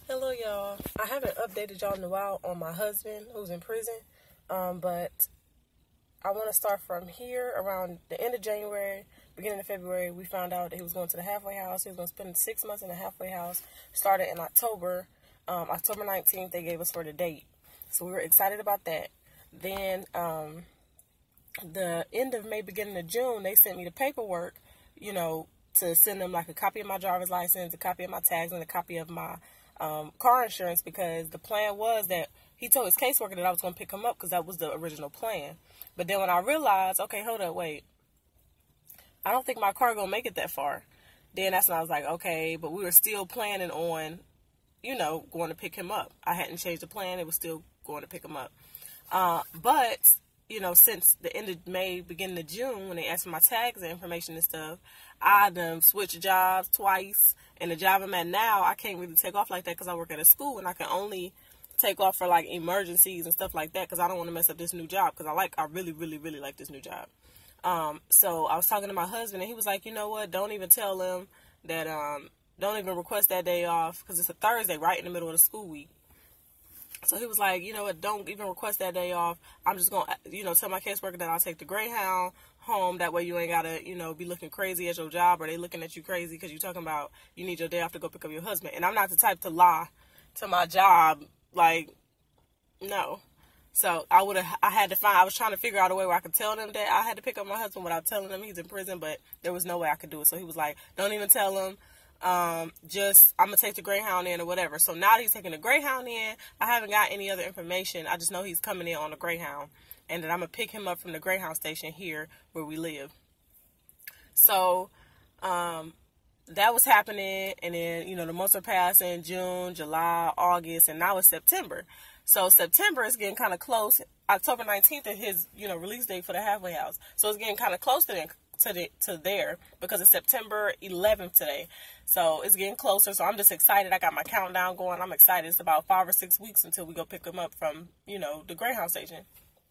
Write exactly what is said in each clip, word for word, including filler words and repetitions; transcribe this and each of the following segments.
Hello, y'all. I haven't updated y'all in a while on my husband who's in prison, um, but I want to start from here. Around the end of January, beginning of February, we found out that he was going to the halfway house. He was going to spend six months in the halfway house. Started in October. Um, October nineteenth, they gave us for the date. So we were excited about that. Then um, the end of May, beginning of June, they sent me the paperwork, you know, to send them like a copy of my driver's license, a copy of my tags, and a copy of my um, car insurance, because the plan was that he told his caseworker that I was going to pick him up because that was the original plan. But then when I realized, okay, hold up, wait, I don't think my car going to make it that far. Then that's when I was like, okay, but we were still planning on, you know, going to pick him up. I hadn't changed the plan. It was still going to pick him up. Uh, but, you know, since the end of May, beginning of June, when they asked for my tags and information and stuff, I done switched jobs twice. And the job I'm at now, I can't really take off like that because I work at a school, and I can only take off for like emergencies and stuff like that because I don't want to mess up this new job, because I like, I really, really, really like this new job. Um, so I was talking to my husband, and he was like, you know what, don't even tell them that, um, don't even request that day off because it's a Thursday right in the middle of the school week. So he was like, you know what, don't even request that day off. I'm just going to, you know, tell my caseworker that I'll take the Greyhound home. That way you ain't got to, you know, be looking crazy at your job, or they looking at you crazy because you're talking about you need your day off to go pick up your husband. And I'm not the type to lie to my job. Like, no. So I would have, I had to find, I was trying to figure out a way where I could tell them that I had to pick up my husband without telling them he's in prison, but there was no way I could do it. So he was like, don't even tell him. Um, just, I'm going to take the Greyhound in or whatever. So now that he's taking the Greyhound in, I haven't got any other information. I just know he's coming in on the Greyhound, and that I'm going to pick him up from the Greyhound station here where we live. So, um, that was happening. And then, you know, the months are passing: June, July, August, and now it's September. So September is getting kind of close. October nineteenth is his, you know, release date for the halfway house. So it's getting kind of close to the to the to there because it's September eleventh today. So it's getting closer. So I'm just excited. I got my countdown going. I'm excited. It's about five or six weeks until we go pick him up from, you know, the Greyhound station.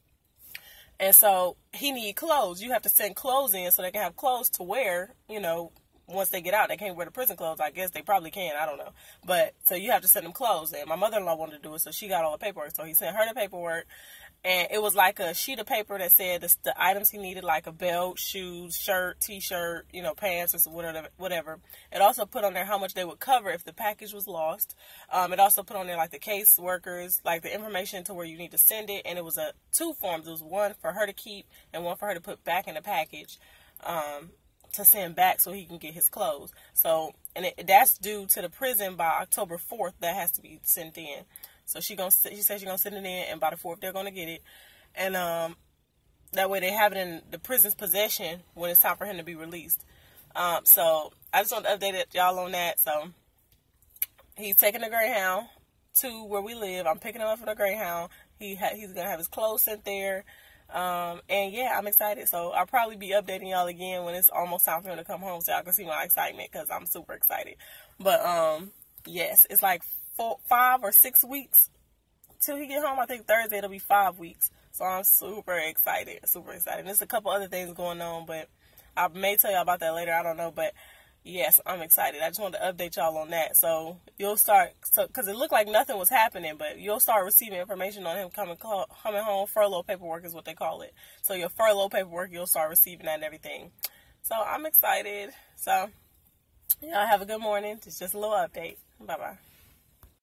And so he need clothes. You have to send clothes in so they can have clothes to wear, you know, once they get out. They can't wear the prison clothes. I guess they probably can. I don't know. But so you have to send them clothes. And my mother-in-law wanted to do it, so she got all the paperwork. So he sent her the paperwork. And it was like a sheet of paper that said the, the items he needed, like a belt, shoes, shirt, t-shirt, you know, pants, or whatever, whatever. It also put on there how much they would cover if the package was lost. Um, it also put on there, like, the case workers, like, the information to where you need to send it. And it was a two forms. It was one for her to keep and one for her to put back in the package, um, to send back so he can get his clothes. So, and it, that's due to the prison by October fourth. That has to be sent in. So she gonna she said she's gonna send it in, and by the fourth they're gonna get it, and um, that way they have it in the prison's possession when it's time for him to be released. Um, so I just want to update it, y'all, on that. So he's taking the Greyhound to where we live. I'm picking him up from the Greyhound. He ha he's gonna have his clothes sent there, um, and yeah, I'm excited. So I'll probably be updating y'all again when it's almost time for him to come home, so y'all can see my excitement, because I'm super excited. But um, yes, it's like Four, five or six weeks till he get home. I think Thursday it'll be five weeks. So I'm super excited, super excited. And there's a couple other things going on, but I may tell y'all about that later. I don't know, but yes, I'm excited. I just wanted to update y'all on that. So you'll start, so because it looked like nothing was happening, but you'll start receiving information on him coming call, coming home. Furlough paperwork is what they call it. So your furlough paperwork, you'll start receiving that and everything. So I'm excited. So y'all have a good morning. It's just a little update. Bye bye.